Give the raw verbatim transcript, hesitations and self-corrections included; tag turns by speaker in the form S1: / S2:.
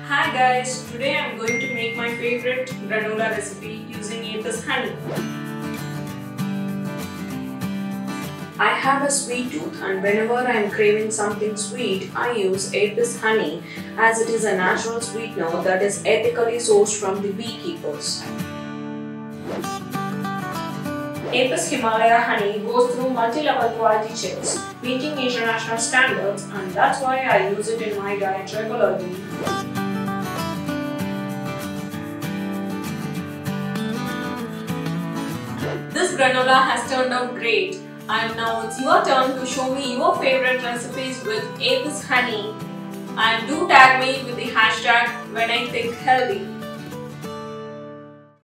S1: Hi guys, today I am going to make my favorite granola recipe using Apis honey. I have a sweet tooth and whenever I am craving something sweet, I use Apis honey as it is a natural sweetener that is ethically sourced from the beekeepers. Apis Himalaya honey goes through multi-level quality checks, meeting international standards, and that's why I use it in my diet regularly. This granola has turned out great, and now it's your turn to show me your favorite recipes with Apis honey, and do tag me with the hashtag when I think healthy.